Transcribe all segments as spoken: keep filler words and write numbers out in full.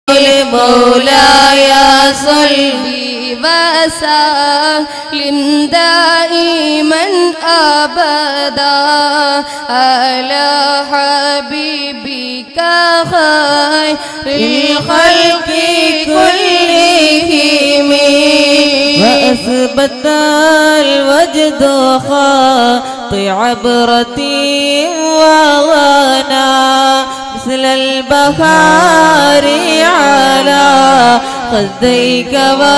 مولاي صل وسلم دائما أبدا على حبيبك خير الخلق كلهم وأثبت الوجد خاطي عبرتي وغنى مثل البخار على خديك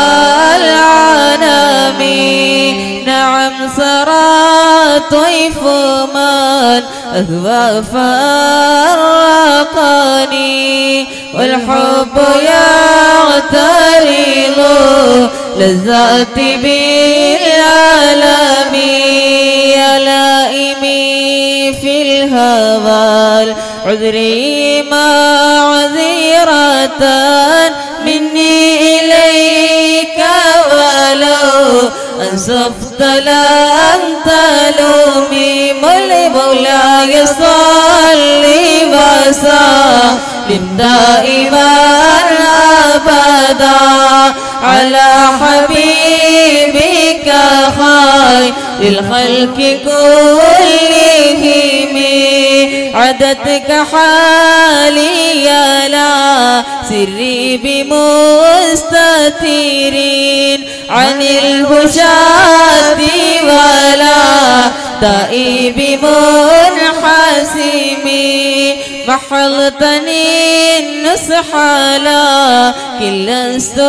والعنام نعم سرى طيف من أهوى فرقني والحب يغترض لذاتي بالعالم يا لائمي في الهوى عذري معذرة مني إليك ولو أنصفت لم تلومي مولاي صل وسلم دائما أبدا على حبيبك خير الخلق كلهم عدتك حالي لا سري بمستتيرين عن الهشاة ولا دائي بمنحسمين محلتني النصح لكن لست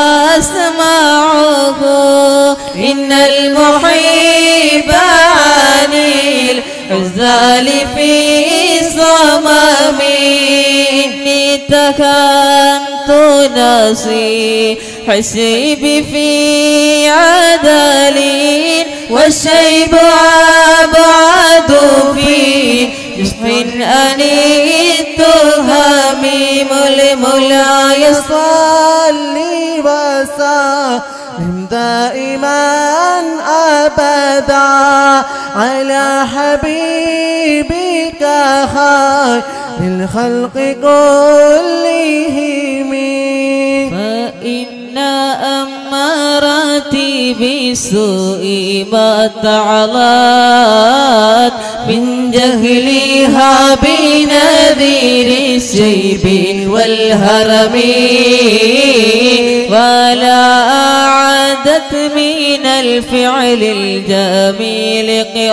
أسمعه إن المحب عن العزال في صممي إني تكنت نصي حسيبي في عدلين والشيب أبعد في جسم أنيت هميم المولاي صل وسلم دائما أبدا على حبيبك خير الخلق كلهم فإن أمارتي بسوء ما تعلت من جهلها بنذير الشيب والهرم ولا أعدت من الفعل الجميل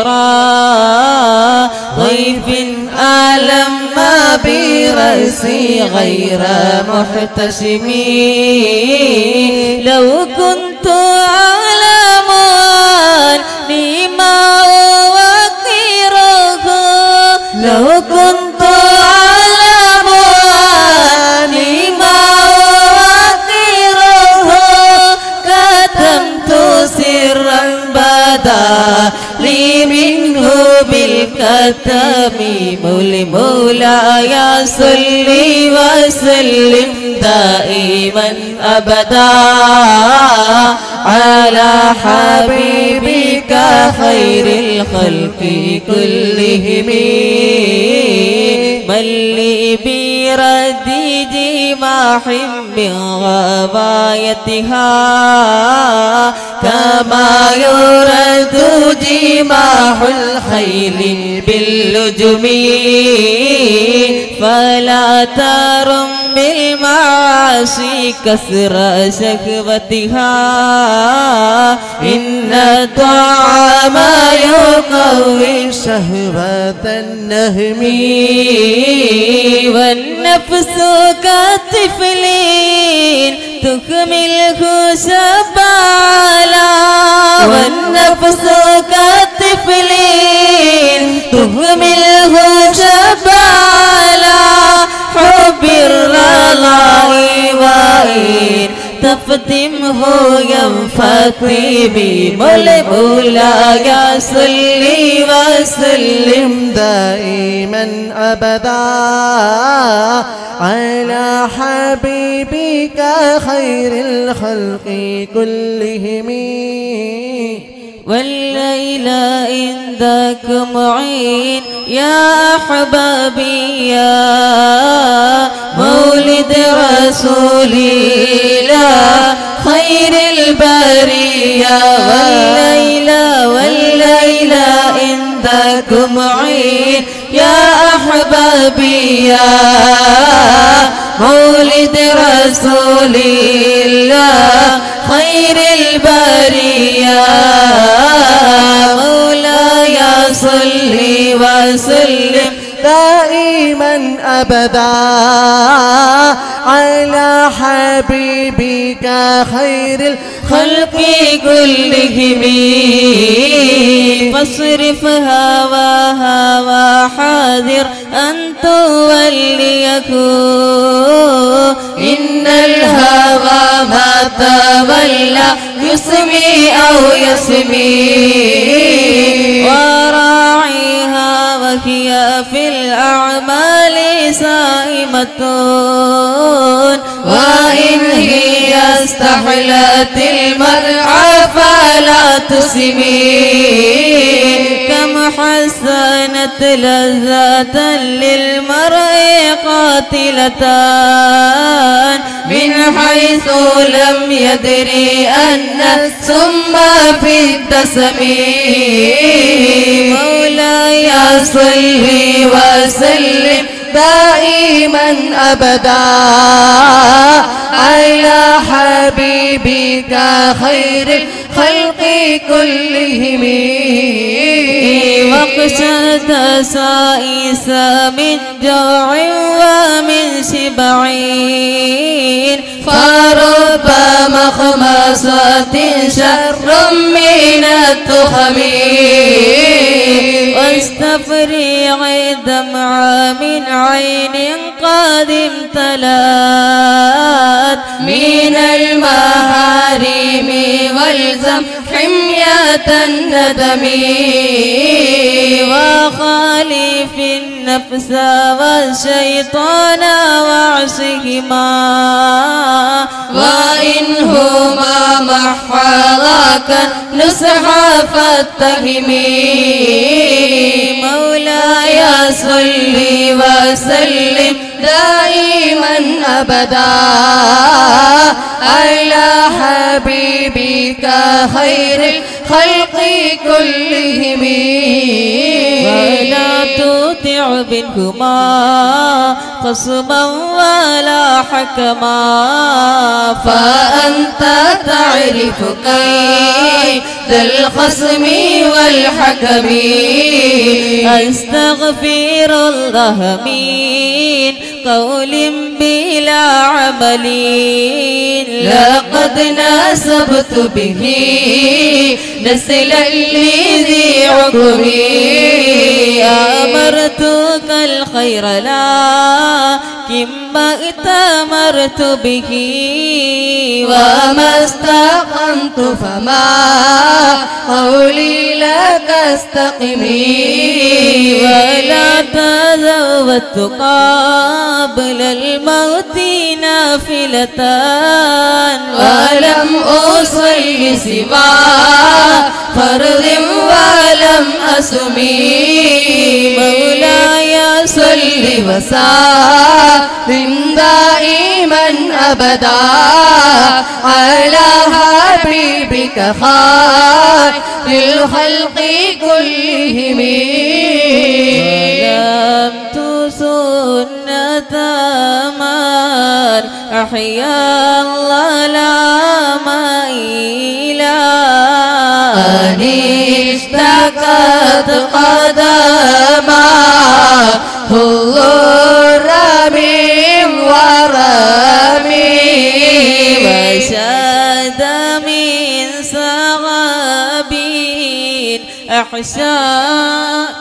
قراء ضيف ألم برأسي غير محتشم لو كنت أعلم أني ما أوقره لو كنت أعلم أني ما أوقره كتمت سرا بدا لي منه بالكتم مولاي صل وسلم دائما أبدا على حبيبك خير الخلق كلهم من لي برد جماح من غوايتها كما يرد جماح الخيل باللجم فلا ترم بالمعاصي كثر شهوتها إن الطعام يقوي شهوة النهم والنفس كالطفلين تكمله سبالا والنفس كالطفلين تهمله سبالا حب الرضا وإن تفتمه ينفتي بمولاي صل وسلم دائما أبدا على حبيبك خير الخلق كلهم والليل عندك معين يا أحبابي يا مولد رسول الله خير البرية والليل والليل عندك معين يا أحبابي يا مولد رسول الله خير البرية مولاي صل وسلم دائما أبدا على حبيبك خير الخلق كلهم فاصرف هواها وحاذر أن توليك إن الهوى ما تولى يسمي أو يسمي وراعيها وهي في الأعمال سائمة وإن هي استحلت المرعى فلا تسمي كم حسنت لذة للمرء قاتلة من حيث لم يدري أن السم في الدسم مولاي صل وسلم دائما أبدا على حبيبك خير الخلق كلهم واقشد سائس من جوع ومن شبع فرب مخمصة شر من التخم واستفرغ الدمع من عين قد امتلأت من المحارم والزم حمية الندم وخالف النفس والشيطان وعصهما وإنهما محراك نصح فاتهمي مولاي صل وسلم دائما أبدا على حبيبك خير الخلق كلهم ولا تطع منهما خصما ولا حكما فأنت تعرف كيد الخصم والحكم أستغفر الله من قول بلا عمل لقد ناسبت به نسلا لذي عقبي أمرتك الخير لكن ما ائتمرت به وما استقمت فما قولي لك استقمي ولا تزودت قبل الموت نافلة ولم أصل سوى فرض ولم أسمي مولاي صل وسلم دائما أبدا على حبيبك خير الخلق كلهم ظلمت سنة من أحيا الله لا مائلا أن اشتكت قدما الضر من ورمي وشاد من صغاب أحشاء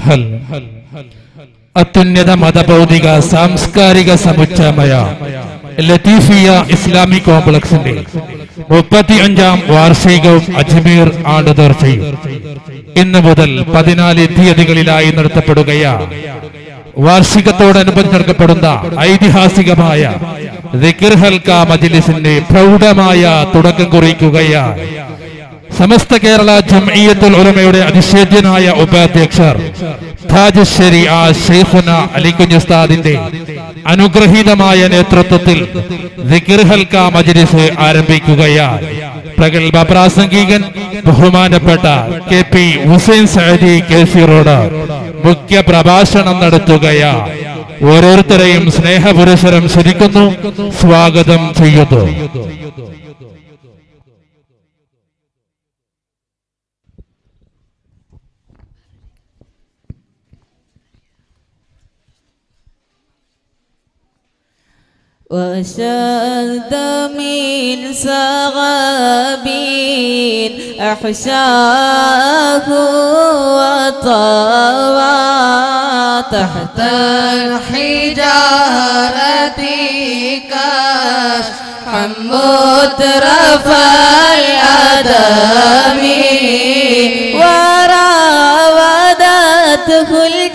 അത്യുന്നത മതഭൗതിക സാംസ്കാരിക സമുച്ചയമായ ലത്തീഫിയ ഇസ്ലാമിക് കോംപ്ലക്സിന്റെ മുപ്പത്തി അഞ്ചാം വാർഷികവും അജ്മീർ ആണ്ടുതീർച്ചയും ഇന്ന് മുതൽ പതിനാല് തീയതികളിലായി നടത്തപ്പെടുകയാണ്. വാർഷികത്തോടനുബന്ധിച്ച് നടത്തപ്പെടുന്ന ഐതിഹാസികമായ ദിക്ർ ഹൽക്ക മജ്ലിസിന്റെ പ്രൗഢമായ തുടക്കം കുറിക്കുകയാണ്. സമസ്ത കേരള ജംഇയ്യത്തുൽ ഉലമയുടെ അതിശേദ്യനായ ഉപാധ്യക്ഷർ താജ് ശരീഅ ശൈഖുന അലികുഞ്ഞ് ഉസ്താദിന്റെ അനുഗ്രഹീതമായ നേതൃത്വത്തിൽ ദിക്ർ ഹൽക്ക മജ്ലിസ് ആരംഭിക്കുകയാണ്. പ്രഗത്ഭ പ്രാസംഗികൻ ബഹുമാനപ്പെട്ട കെ പി ഹുസൈൻ സഅദി കേസിറോഡ് മുഖ്യ പ്രഭാഷണം നടത്തുകയാണ്. ഓരോരുത്തരെയും സ്നേഹപുരസരം ക്ഷണിക്കുന്നു, സ്വാഗതം ചെയ്യുന്നു. وشد من سغاب أحشاه وطوى تحت الحجارة كشحا مترف الأدم وراودته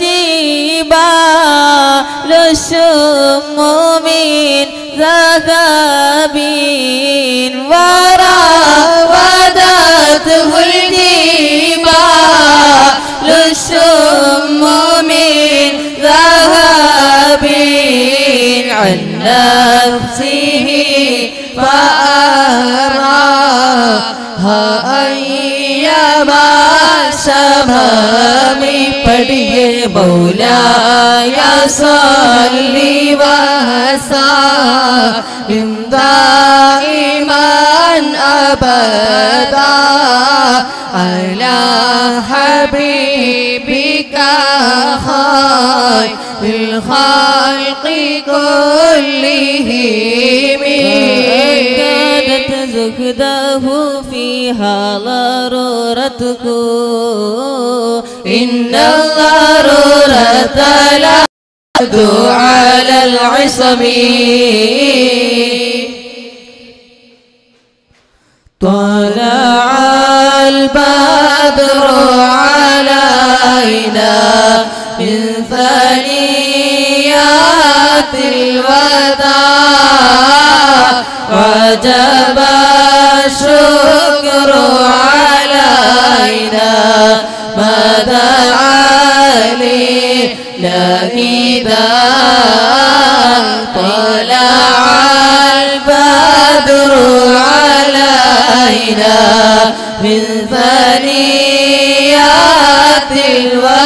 الجبال الشم من ذهب وراودته الجبال الشم من ذهب عن نفسه فأراها أيما شمام पढ़िए मौलाया सल्ली वसल्लिम दाइमन अबदा अला हबीबिका खैरिल खल्क़ि कुल्लिहिम كادت زهده فيها ضرورته إن الضرورة لا تدعو على العصم طلع البدر علينا من ثنيات الوداع وجب الشكر علينا ما دعا لله طلع البدر علينا من ثنيات الوداع